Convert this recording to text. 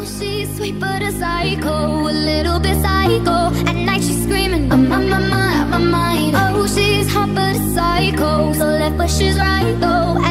she's sweet but a psycho, a little bit psycho. At night she's screaming, I'm on my mind, out my mind. Oh, she's hot but a psycho, so left but she's right though.